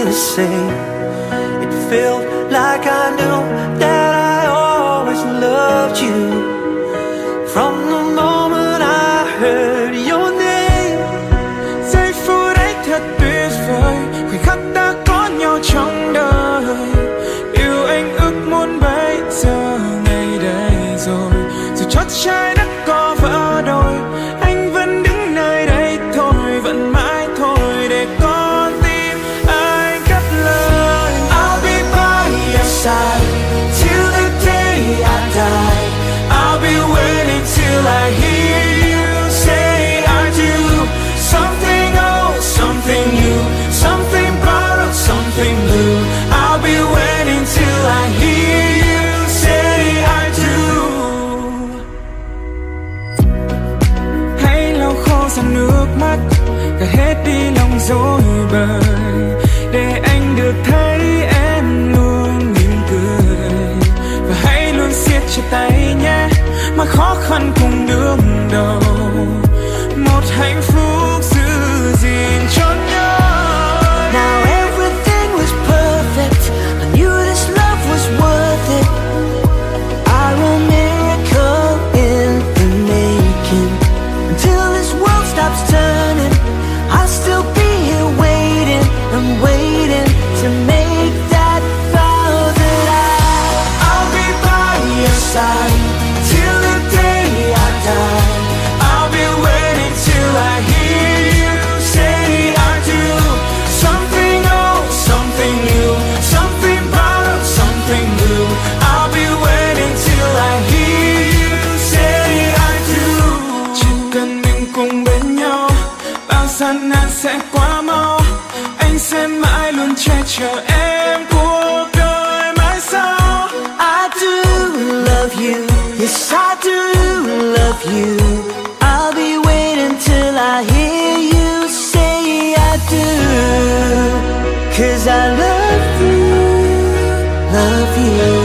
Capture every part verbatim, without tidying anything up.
the same. It felt like I knew that I always loved you. From the moment I heard your name, giây phút ấy thật tuyệt vời, khoảnh khắc ta có nhau trong đời. Yêu anh ước muốn bây giờ ngày đây rồi, dù chót trái đất có vỡ đôi, anh vẫn đứng nơi đây thôi, vẫn mãi thôi để con tim anh cất lời. I'll be by your side till the day I die. I'll be waiting till I hear you say I do. Something old, something new, something borrowed, something blue. I'll be waiting till I hear you say I do. Hãy lau khô dòng nước mắt, gạt hết đi lòng dối bời, để anh được thấy em luôn mỉm cười. Và hãy luôn siết chặt tay nhé, mà khó khăn cùng đương đầu, một hạnh phúc giữ gìn cho nhau. Now everything was perfect, I knew this love was worth it. Our miracle in the making. Until this world stops turning, I'll still be here waiting. I'm waiting to make that vow that I I'll be by your side till the day I die. I'll be waiting till I hear you say I do. Something old, something new, something borrowed, something new. I'll be waiting till I hear you say I do. Chỉ cần mình cùng bên nhau, bao gian nan sẽ qua mau. Anh sẽ mãi luôn che chở em cuộc đời mãi sau. I do love you, yes I do love you. I'll be waiting till I hear you say I do. Cause I love you, love you.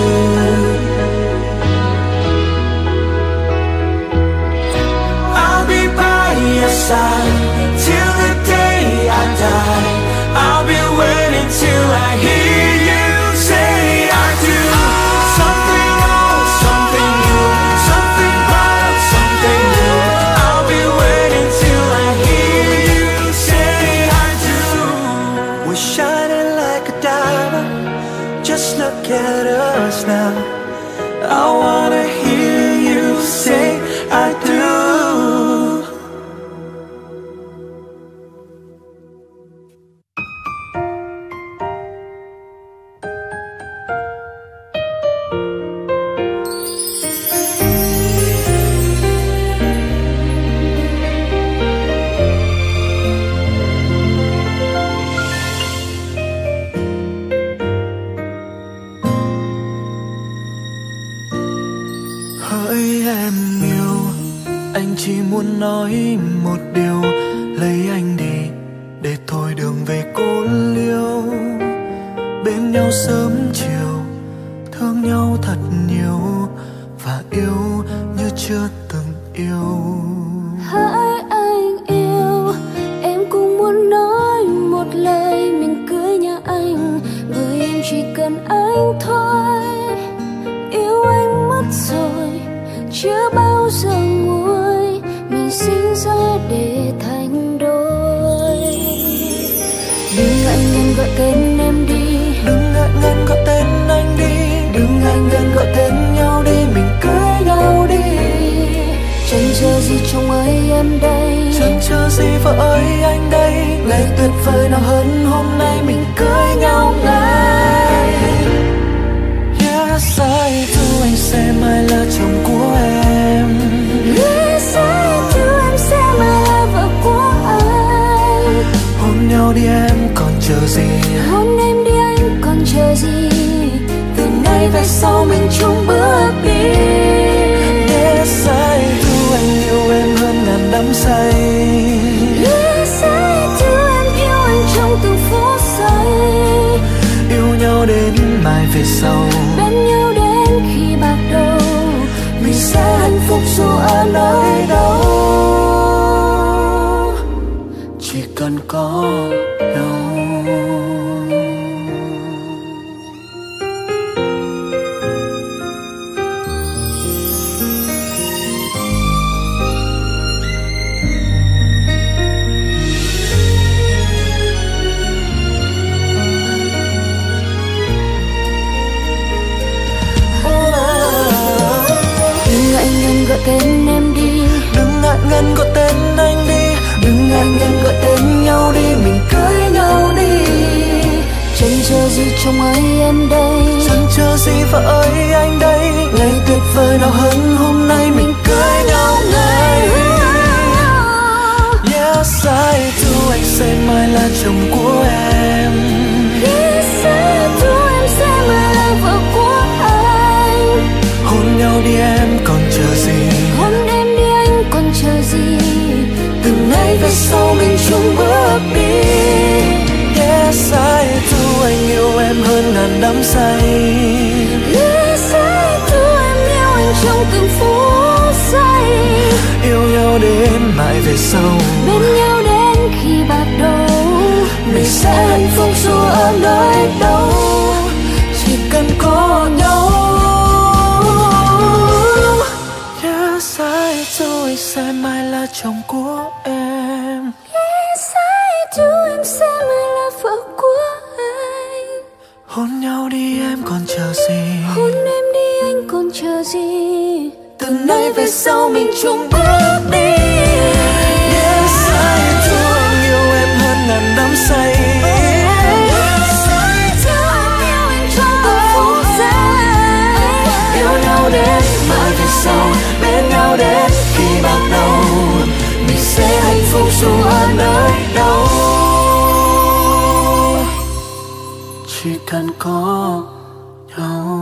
I'll be by your side till the day I die. I'll be waiting till I hear you say I do. Something old, something new, something borrowed, something new. I'll be waiting till I hear you say I do. We're shining like a diamond, just look at us now. I wanna hear you say I do. Hỡi em yêu, anh chỉ muốn nói một điều, lấy anh đi để thôi đường về cô liêu. Bên nhau sớm chiều, thương nhau thật nhiều, và yêu như chưa từng yêu. Hỡi anh yêu, em cũng muốn nói một lời mình cưới nhà anh, bởi em chỉ cần anh thôi. Yêu anh mất rồi, chưa bao giờ nguôi, mình sinh ra để thành đôi. Đừng ngại ngần gọi tên em đi, Đừng ngại ngần gọi tên anh đi, đừng ngại ngần gọi tên nhau đi, mình cưới nhau đi. Chẳng chờ gì chồng ơi em đây, chẳng chờ gì vợ ơi anh đây. ngày tuyệt vời nào hơn hôm nay, mình cưới nhau ngay. Yes, I do, anh sẽ mãi là chồng của em. Yes, I do, em sẽ mãi là vợ của anh. Hôn nhau đi em còn chờ gì, Hôn em đi anh còn chờ gì, từ nay về sau mình chung bước đi. Yes, I do, anh yêu em hơn ngàn đắm say. Yes, I do, em yêu anh trong từng phút giây. Yêu nhau đến mai về sau, Bên nhau đến khi bạc đầu, mình sẽ hạnh phúc dù ở nơi đâu. chỉ cần có nhau. ngoài em đây. Chẳng chờ gì và ơi anh đây, ngày tuyệt vời nào hơn hôm nay mình cưới nhau ngay. Yes I do, anh sẽ mãi là chồng của em. Yes I do, em sẽ mãi là vợ của anh. Hôn nhau đi em còn chờ gì, hôn em đi anh còn chờ gì. từ nay về sau mình chung bước đi. Yes I do, anh yêu em hơn ngàn đắm say. Yes I do, em yêu anh trong từng phút giây. Yêu nhau đến mãi về sau, bên nhau đến khi bạc đầu. mình sẽ hạnh phúc dù ở nơi đâu, chỉ cần có nhau. Yes I do, anh sẽ mãi là chồng của em. Yes I do, em sẽ mãi là vợ của anh. Hôn nhau đi em còn chờ gì, hôn em đi anh còn chờ gì. từ nay về sau mình chung bước đi. Yes I do, anh yêu em hơn ngàn đắm say. Yes I do, em yêu anh trong từng phút giây. Yêu nhau đến mãi về sau, bên nhau đến khi bạc đầu. Mình sẽ hạnh phúc dù ở nơi đâu, chỉ cần có nhau.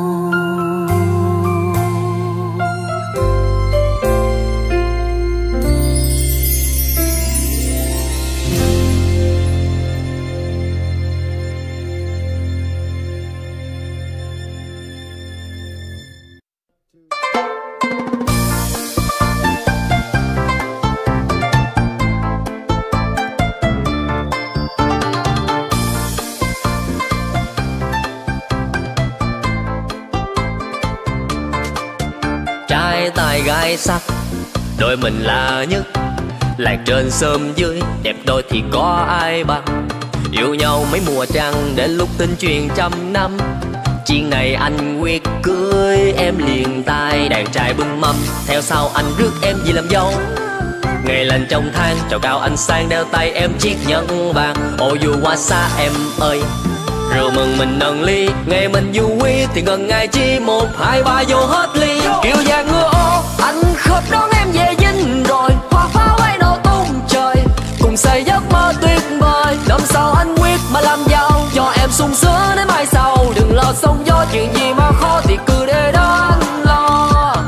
Trai tài gái sắc, đôi mình là nhất. Làng trên xóm dưới, đẹp đôi thì có ai bằng. Yêu nhau mấy mùa trăng, đến lúc tin truyền trăm năm. Chuyện này anh quyết cưới em liền tay. Đàn trai bưng mâm, theo sau anh rước em về làm dâu. Ngày lành trong tháng, trầu cao anh sang đeo tay em chiếc nhẫn vàng. Ô dù qua xa em ơi, rượu mừng mình nâng ly. Ngày mình vui thì ngần ngày chi, một hai ba vô hết ly. Kiều vàng ngựa ô, anh khớp đón em về dinh rồi. Hoa pháo bay nổ tung trời, cùng xây giấc mơ tuyệt vời. Năm sau anh quyết mà làm giàu, cho em sung sướng đến mai sau. Đừng lo sóng gió, chuyện gì mà khó thì cứ để đó anh lo.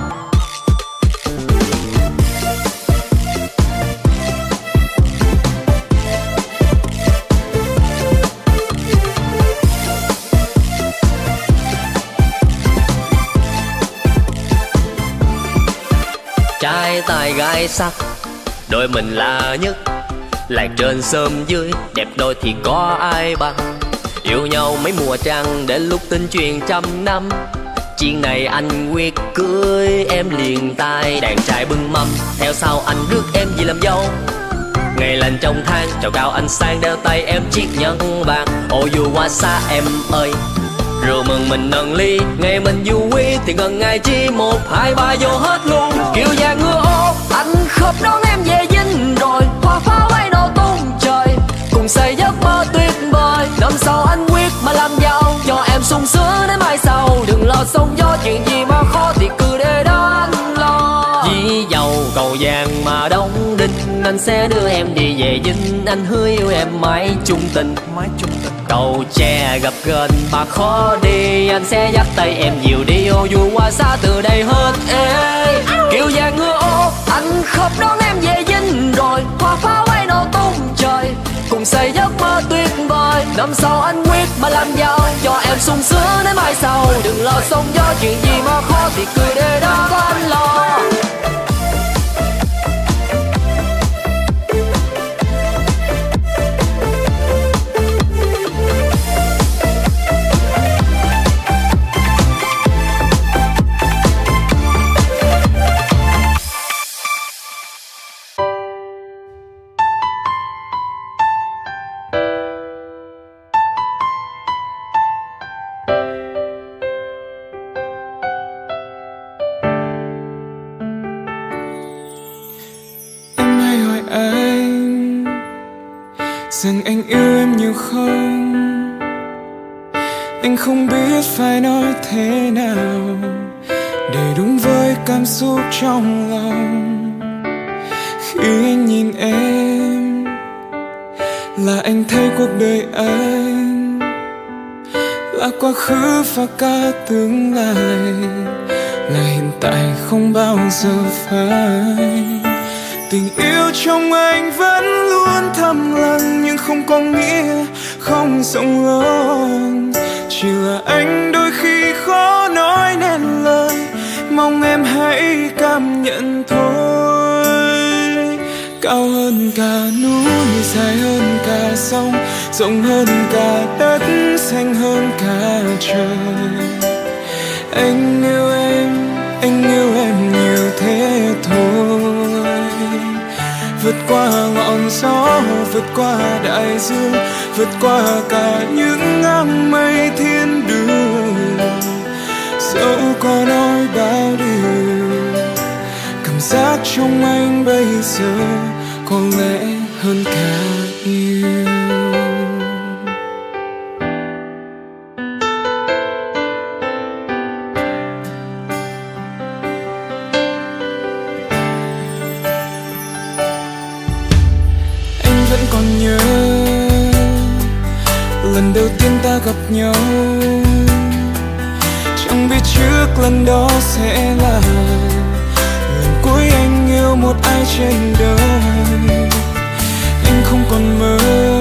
Trai tài gái sắc, đôi mình là nhất. Làng trên xóm dưới, đẹp đôi thì có ai bằng. Yêu nhau mấy mùa trăng, đến lúc tin truyền trăm năm. Chuyện này anh quyết cưới em liền tay. Đàn trai bưng mâm, theo sau anh rước em về làm dâu. Ngày lành trong tháng, trầu cao anh sang đeo tay em chiếc nhẫn vàng. Ô dù qua xa em ơi, rượu mừng mình nâng ly. Ngày mình vui thì ngần ngày chi, một hai ba vô hết luôn. Kiều vàng ngựa ô, anh khớp đón em về dinh rồi. Hoa pháo bay nổ tung trời, cùng xây giấc mơ tuyệt vời. Năm sau anh quyết mà làm giàu, cho em sung sướng đến mai sau. Đừng lo sóng gió, chuyện gì mà khó thì cứ để đó anh lo. Dĩ dầu cầu vàng mà đóng đinh, anh sẽ đưa em đi về dinh. Anh hứa yêu em mãi chung tình, mãi chung tình. Cầu tre gặp gần mà khó đi, anh sẽ dắt tay em dìu đi. Ô dù qua xa từ đây hết ê. Kiều vàng ngựa ô, anh khớp đón em về dinh rồi. Hoa pháo bay nổ tung trời, cùng xây giấc mơ tuyệt vời. Năm sau anh quyết mà làm giàu, cho em sung sướng đến mai sau. Đừng lo sóng gió, chuyện gì mà khó thì cứ để đó có anh lo. rằng anh yêu em nhiều không. Anh không biết phải nói thế nào để đúng với cảm xúc trong lòng. Khi anh nhìn em là anh thấy cuộc đời anh là quá khứ và cả tương lai, là hiện tại không bao giờ phai. Tình yêu trong anh vẫn luôn thầm lặng, nhưng không có nghĩa không rộng lớn. Chỉ là anh đôi khi khó nói nên lời, mong em hãy cảm nhận thôi. Cao hơn cả núi, dài hơn cả sông, rộng hơn cả đất, xanh hơn cả trời. Anh yêu em, anh yêu em nhiều thế thôi. Vượt qua ngọn gió, vượt qua đại dương, vượt qua cả những áng mây thiên đường. Dẫu có nói bao điều, cảm giác trong anh bây giờ có lẽ hơn cả yêu. Anh vẫn còn nhớ lần đầu tiên ta gặp nhau, chẳng biết trước lần đó sẽ là lần cuối anh yêu một ai trên đời. Anh không còn mơ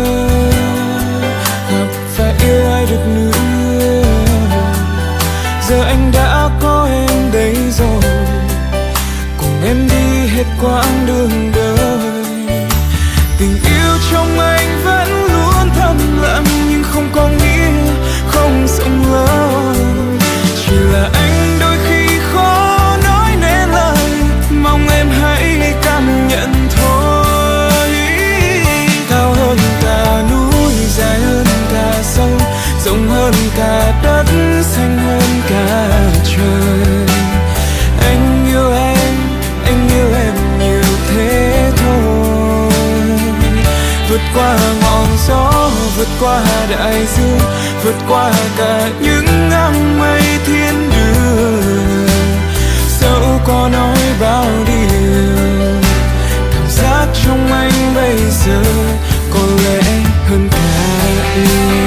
gặp và yêu ai được nữa, giờ anh đã có em đây rồi, cùng em đi hết quãng đường đời. Tình yêu trong anh vẫn luôn thầm lặng, nhưng không có nghĩa không rộng lớn. Chỉ là anh đôi khi khó nói nên lời, mong em hãy cảm nhận thôi. Cao hơn cả núi, dài hơn cả sông, rộng hơn cả đất, xanh hơn cả trời. Anh yêu em, anh yêu em nhiều thế thôi. Vượt qua ngọn gió, vượt qua đại dương, vượt qua cả những áng mây thiên đường. Dẫu có nói bao điều, cảm giác trong anh bây giờ có lẽ hơn cả yêu.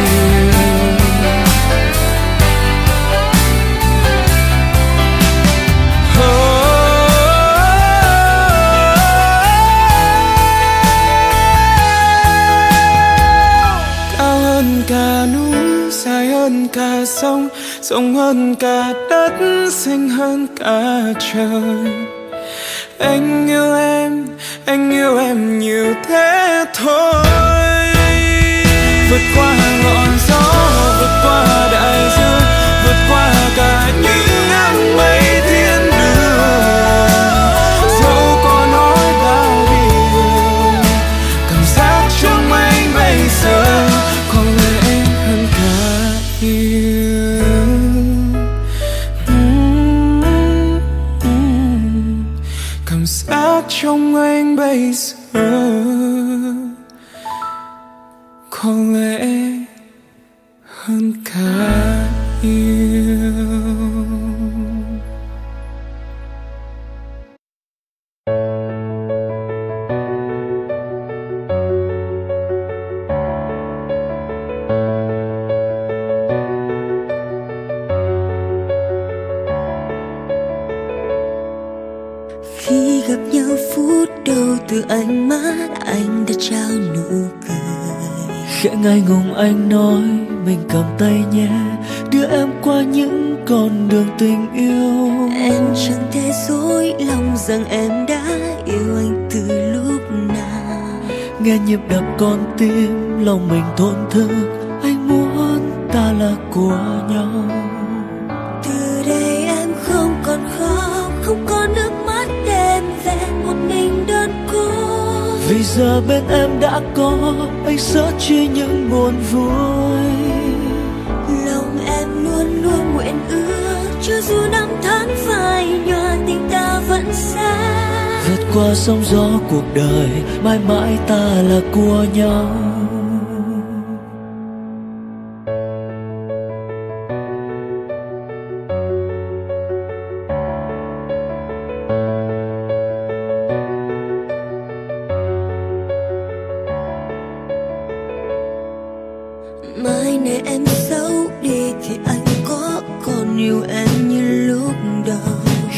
Cả sông, rộng hơn cả đất, xanh hơn cả trời. Anh yêu em, anh yêu em nhiều thế thôi. Vượt qua ngọn gió, vượt qua đại dương, vượt qua cả những áng mây thiên đường. Dẫu có nói bao điều, cảm giác trong anh bây giờ có lẽ hơn cả yêu. Cảm giác trong anh bây giờ có lẽ hơn cả yêu. Khi gặp nhau phút đầu từ ánh mắt anh đã trao nụ cười. Khẽ ngại ngùng anh nói mình cầm tay nhé, đưa em qua những con đường tình yêu. Em chẳng thể dối lòng rằng em đã yêu anh từ lúc nào. Nghe nhịp đập con tim lòng mình thổn thức, anh muốn ta là của nhau. Từ đây em không còn khóc, không còn nước mắt đêm về một mình đơn côi. Vì giờ bên em đã có anh sớt chia những buồn vui. Lòng em luôn luôn nguyện ước, cho dù năm tháng phai nhòa tình ta vẫn xa. Vượt qua sóng gió cuộc đời, mãi mãi ta là của nhau.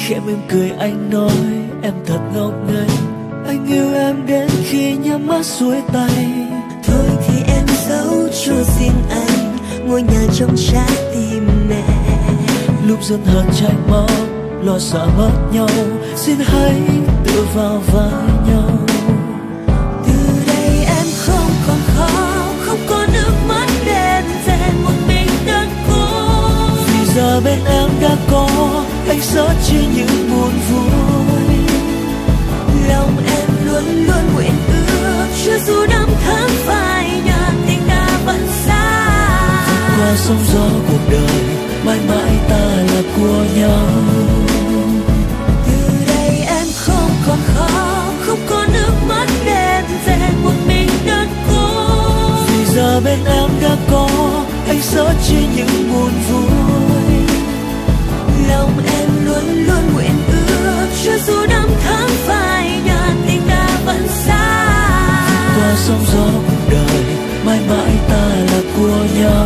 Khẽ mỉm cười anh nói em thật ngốc nghếch, anh yêu em đến khi nhắm mắt xuôi tay. Thôi thì em giấu cho riêng anh ngôi nhà trong trái tim mẹ. Lúc dần hờn trách móc, lo sợ mất nhau, xin hãy tựa vào vai nhau. Từ đây em không còn khóc, không có nước mắt đen vẹn một mình đơn côi. Vì giờ bên em đã có anh sớt chia những buồn vui. Lòng em luôn luôn nguyện ước, cho dù năm tháng phai nhạt tình ta vẫn xa. Qua sóng gió cuộc đời, mãi mãi ta là của nhau. Từ đây em không còn khóc, không có nước mắt đen vẹn một mình đơn côi. Vì giờ bên em đã có anh sớt chia những buồn vui. Lòng em luôn luôn nguyện ước, cho dù năm tháng phai nhạt tình ta vẫn xa. Qua sóng gió cuộc đời, mãi mãi ta là của nhau.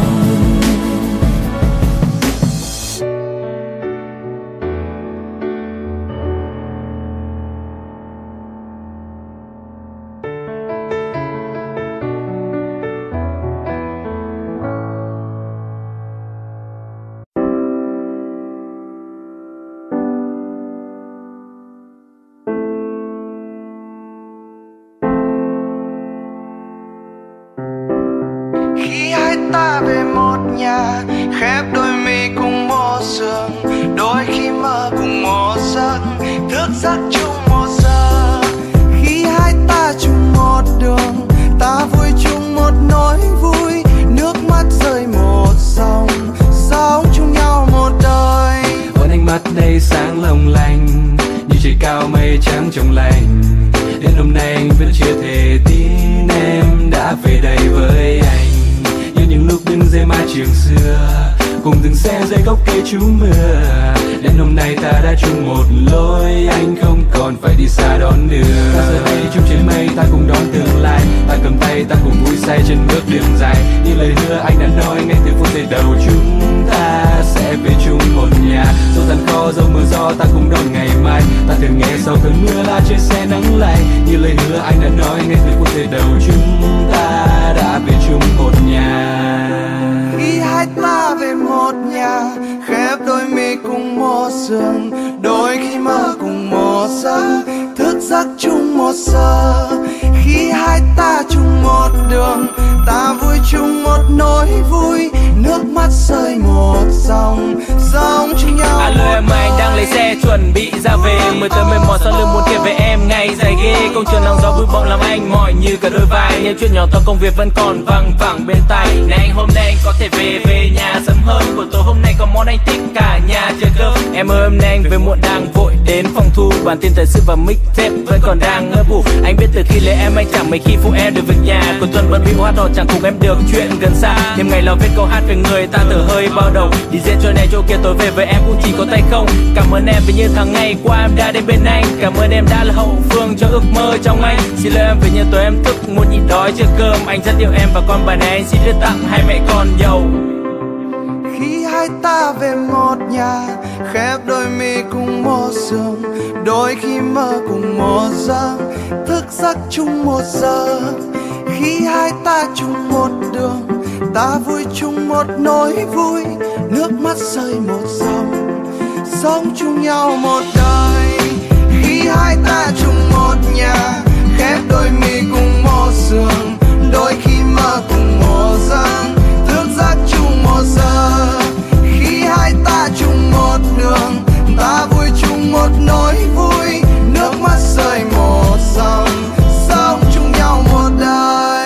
Ta về một nhà, khép đôi mi cùng một giường, đôi khi mơ cùng một giấc, thức giấc chung một giờ. Khi hai ta chung một đường, ta vui chung một nỗi vui, nước mắt rơi một dòng, sống chung nhau một đời. Còn ánh mắt đây sáng long lanh, như trời cao mây trắng trong lành. Đến hôm nay anh vẫn chưa thể tin em đã về đây với anh. Những lúc đứng dưới mái trường xưa, cùng từng xe dưới gốc cây trú mưa. Đến hôm nay ta đã chung một lối, anh không còn phải đi xa đón đưa. Ta giờ đây chung trên mây, ta cùng đón tương lai. Ta cầm tay, ta cùng vui say trên bước đường dài. Như lời hứa anh đã nói ngay từ phút giây đầu, chúng ta sẽ về chung một nhà. Dẫu gian khó, dẫu mưa gió, ta cùng đón ngày mai. Ta thường nghe sau cơn mưa là trên xe nắng lạnh. Như lời hứa anh đã nói ngay từ phút giây đầu, chúng ta đã về chung một nhà. Khi hai ta về một nhà, khép đôi mi cùng một giường, đôi khi mơ cùng một giấc, thức giấc chung một giờ. Khi hai ta chung một đường, ta vui chung một nỗi vui, nước mắt rơi một dòng, sống chung nhau. Alo em, anh đang lấy xe chuẩn bị ra về, mười tới mười một sau lưng muốn kể về em ngày dài ghê. Công trường nắng gió bụi bộn làm anh mỏi như cả đôi vai, những chuyện nhỏ to công việc vẫn còn văng vẳng bên tai. Này anh hôm nay anh có thể về về nhà sớm hơn, buổi tối hôm nay có món anh thích cả nhà chờ cơm. Em ơi hôm nay anh về muộn đang vội đến phòng thu, bản tin thời sự và mixtape vẫn còn đang ngỡ ngủ. Anh biết từ khi lấy em anh chẳng mấy khi phụ em được việc nhà, cuối tuần bận bịu hát hò chẳng cùng em được chuyện gần xa. Thêm ngày lo viết câu hát về người ta thở hơi bao đầu, đi dễ chỗ này chỗ kia tối về với em cũng chỉ có tay không. Cảm ơn em vì như tháng ngày qua em đã đến bên anh, cảm ơn em đã là hậu phương cho ước mơ trong anh. Xin lỗi em vì như tối em thức muốn nhịn đói chưa cơm, anh rất yêu em và con bà này anh xin đưa tặng hai mẹ con giàu. Khi hai ta về một nhà, khép đôi mi cùng một giường, đôi khi mơ cùng một giấc, thức giấc chung một giờ. Khi hai ta chung một đường, ta vui chung một nỗi vui, nước mắt rơi một dòng, sống chung nhau một đời. Khi hai ta chung một nhà, khép đôi mi cùng một giường, đôi khi mơ cùng một giấc, thức giấc chung một giờ. Khi hai ta chung một đường, ta vui chung một nỗi vui, nước mắt rơi một dòng, sống chung nhau một đời.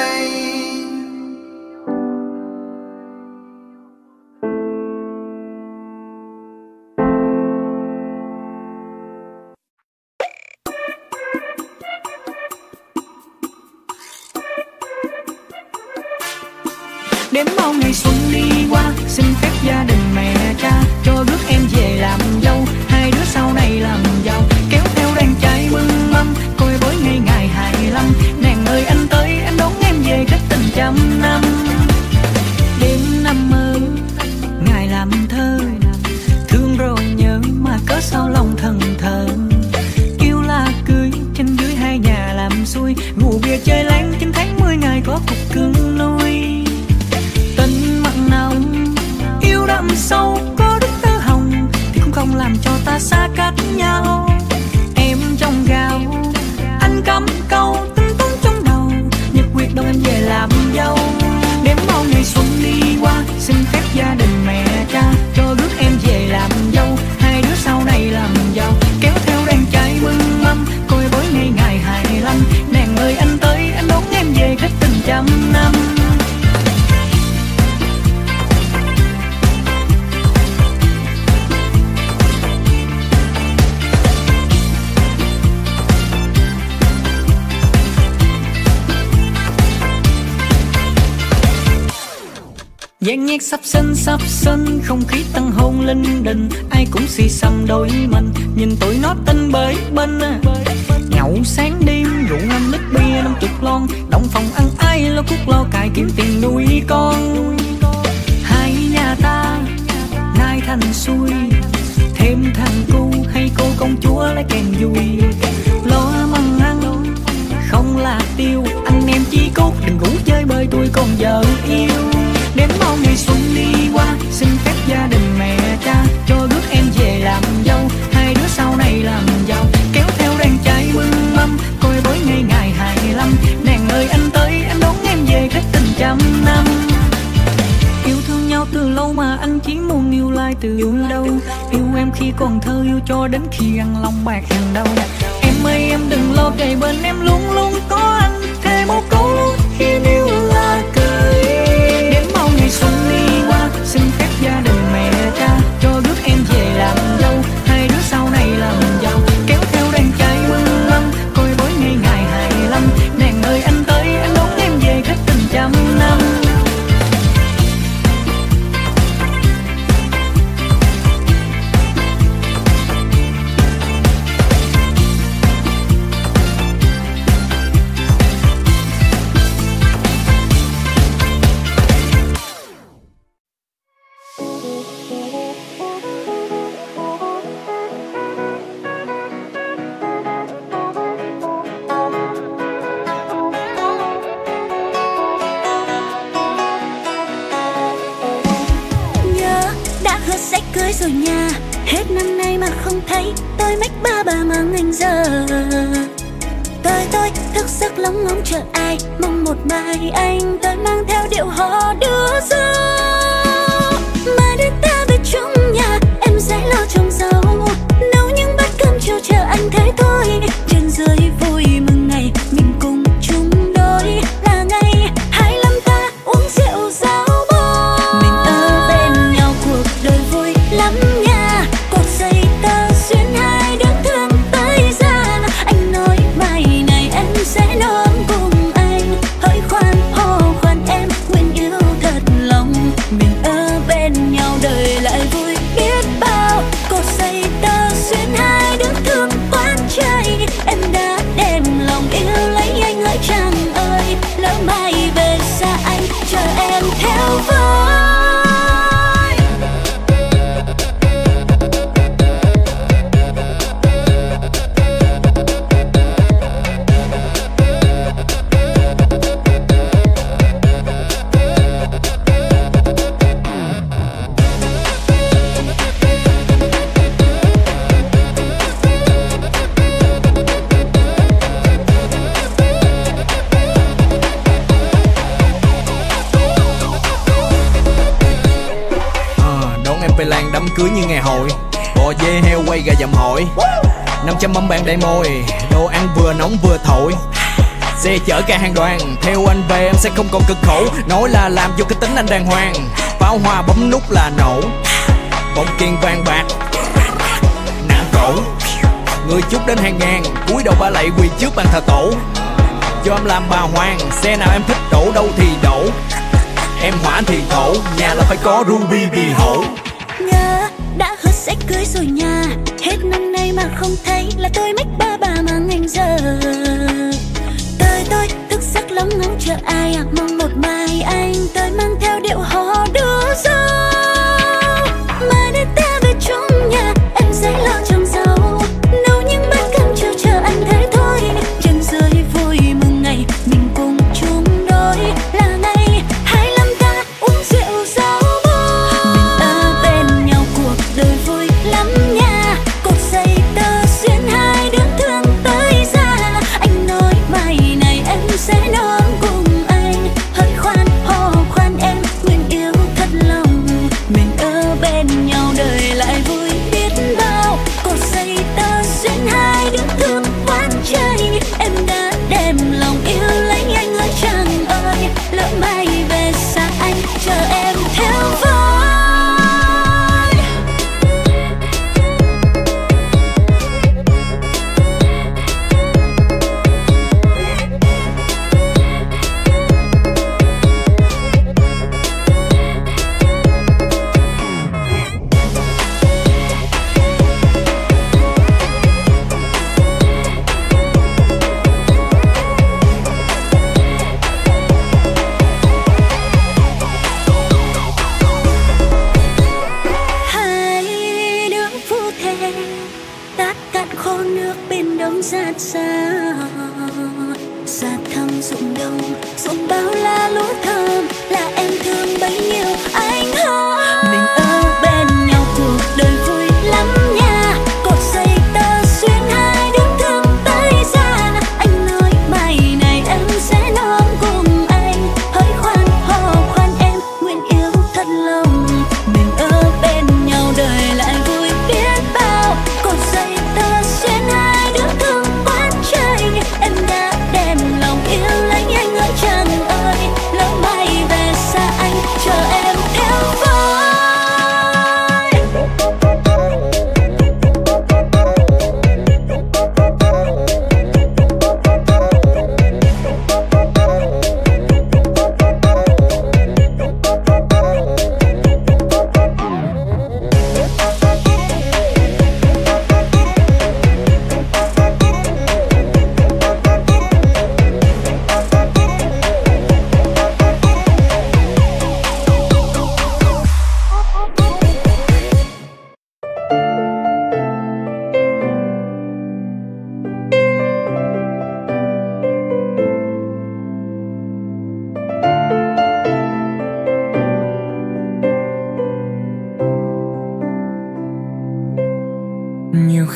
Đếm bao ngày xuân đi qua, xin phép gia đình mẹ cha cho rước em về làm dâu, hai đứa sau này làm giàu, kéo theo đàn trai mừng mâm, coi với ngày ngày hai mươi lăm. Nàng ơi anh tới em đón em về cách tình trăm năm. Đêm năm mơ ngày làm thơ, thương rồi nhớ mà cớ sao lòng thần câu tính toán trong đầu, nhật quyết đón em về làm dâu. Đếm bao ngày xuân đi qua, xin phép gia đình mẹ cha cho rước em về làm dâu. Hai đứa sau này làm giàu, kéo theo đàn trai mừng mâm, coi bói ngày ngày hai mươi lăm. Nàng ơi anh tới, anh đón em về kết tình trăm năm. Giang nhạc sắp sinh sắp sinh, không khí tăng hôn linh đình, ai cũng xì xầm đôi mình, nhìn tụi nó tinh bới bên. Nhậu sáng đêm rượu năm lít bia năm chục lon, động phòng ăn ai lo cuốc lo cài kiếm tiền nuôi con. Hai nhà ta nay thành xuôi, thêm thằng cu hay cô công chúa lấy kèn vui. Lo măng ăn không là tiêu, anh em chí cốt đừng ngủ chơi bơi tôi còn vợ yêu. Đếm bao ngày xuân đi qua, xin phép gia đình mẹ cha cho rước em về làm dâu. Hai đứa sau này làm giàu, kéo theo đàn trai mừng mâm, coi bói ngày ngày hai mươi lăm. Nàng ơi anh tới, anh đón em về kết tình trăm năm. Yêu thương nhau từ lâu mà anh chỉ muốn yêu lại từ đâu. Yêu em khi còn thơ, yêu cho đến khi ăn lòng bạc hàng đầu. Em ơi em đừng lo, kề bên em luôn luôn có anh, thề một câu luôn khi yêu là cười. Đến bao ngày xuân đi qua, xin phép gia đình mẹ cha cho rước em về làm dâu. Hai đứa sau này làm giàu, kéo theo đàn trai mừng mâm, coi bói ngày ngày hai mươi lăm. Nàng ơi anh tới, anh đón em về kết tình trăm năm. Rồi nha, hết năm nay mà không thấy tôi mách ba bà mang anh giờ. Tôi tôi thức giấc lóng ngóng chờ ai, mong một mai anh tới mang theo điệu hò đưa dâu. Mà để ta về chung nhà, em sẽ lo trồng rau, nấu những bát cơm chiều chờ anh thấy thôi. Trên dưới vui mừng ngày mình cùng chung đôi, là ngày hai mươi lăm ta uống rượu rau bò. Mình ở bên nhau cuộc đời vui lắm nha, cột dây tơ xuyên hai đứa thương tới gian. Anh nói mai này em sẽ nôm cùng anh, hỡi khoan hô khoan em nguyện yêu thật lòng. Mình ở bên nhau đời lại vui biết bao, cột dây tơ xuyên hai đứa thương quán chơi. Em đã đem lòng yêu lấy anh hỡi chàng ơi, lỡ mai về xa anh chờ em theo với. Về làng đám cưới như ngày hội, bò dê heo quay gà dầm hội, năm trăm mâm bàn đầy môi, đồ ăn vừa nóng vừa thổi. Xe chở cả hàng đoàn, theo anh về em sẽ không còn cực khổ. Nói là làm vô cái tính anh đàng hoàng, pháo hoa bấm nút là nổ, bông kiên vàng bạc nặng cổ. Người chút đến hàng ngàn, cúi đầu ba lạy quỳ trước bàn thờ tổ. Cho em làm bà hoàng, xe nào em thích đổ đâu thì đổ. Em hỏa thì thổ, nhà là phải có ruby vì hổ. Nhớ đã hứa sẽ cưới rồi nha, hết năm nay mà không thấy là tôi mách ba bà mang anh giờ. Tôi tôi thức giấc lóng ngóng chờ ai à, mong một mai anh tới mang theo điệu hò đưa dâu. Mà để ta về chung nhà, em sẽ lo trồng rau, nấu những bát cơm chiều chờ anh thấy thôi. Trên dưới vui mừng ngày mình cùng chung đôi, là ngày hai mươi lăm ta uống rượu rau bò. Mình ở bên nhau cuộc đời vui lắm nha, cột dây tơ xuyên hai đứa thương tới gian. Anh nói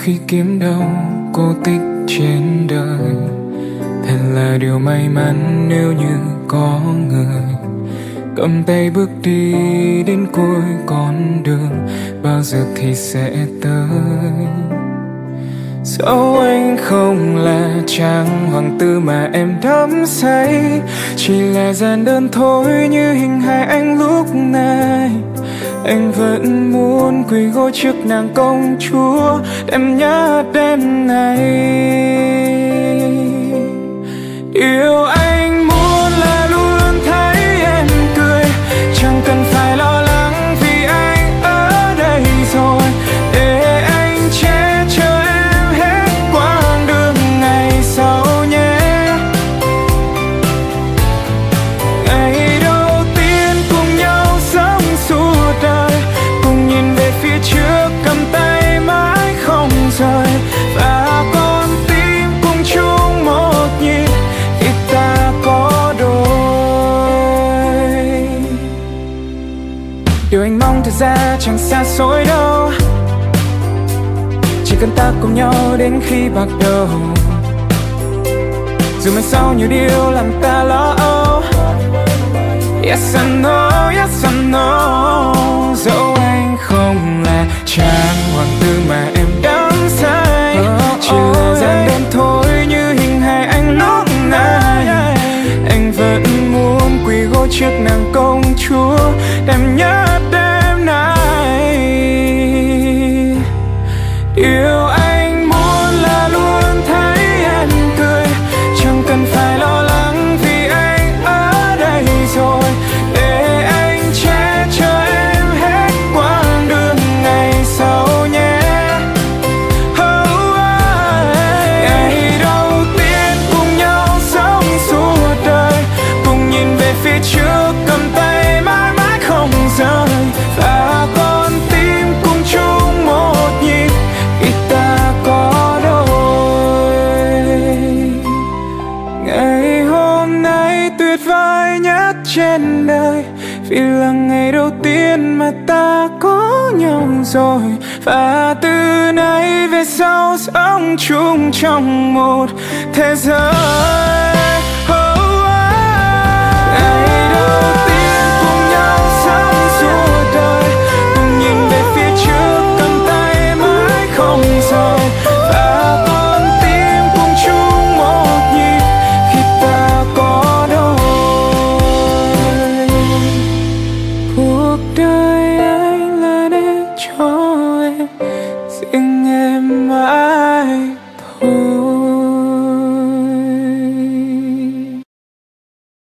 khi kiếm đâu cô tích trên đời. Thật là điều may mắn nếu như có người cầm tay bước đi đến cuối con đường, bao giờ thì sẽ tới. Dẫu anh không là chàng hoàng tử mà em đắm say, chỉ là gian đơn thôi như hình hài anh lúc này. Anh vẫn muốn quỳ gối trước nàng công chúa, em nhớ đêm này. Điều anh muốn là luôn thấy em cười, chẳng cần phải lo lắng vì anh ở đây rồi. Để anh che chở em hết quãng đường ngày sau nhé. Ngày đầu tiên cùng nhau sống suốt đời, cùng nhìn về phía trước cầm tay mãi không rời. Và con tim cùng chung một nhịp khi ta có đôi. Điều anh mong thật ra chẳng xa xôi đâu, chỉ cần ta cùng nhau đến khi bạc đầu. Dù mai sau nhiều điều làm ta lo âu. Yes I know, yes I know. Dẫu anh không là chàng hoàng tử mà em đắm say, chỉ là gian đơn thôi như hình hài anh lúc này. Anh vẫn muốn quỳ gối trước nàng công chúa, em nhớ đêm nay. Điều anh muốn là luôn thấy em cười, chẳng cần phải lo lắng vì anh ở đây rồi. Để anh che chở em hết quãng đường ngày sau nhé. Oh, oh. Ngày đầu tiên cùng nhau sống suốt đời, cùng nhìn về phía trước cầm tay mãi mãi không rời. Và con tim cùng chung một nhịp khi ta có đôi. Ngày hôm nay tuyệt vời nhất trên đời, vì là ngày đầu tiên mà ta có nhau rồi. Và từ nay về sau sống chung trong một thế giới.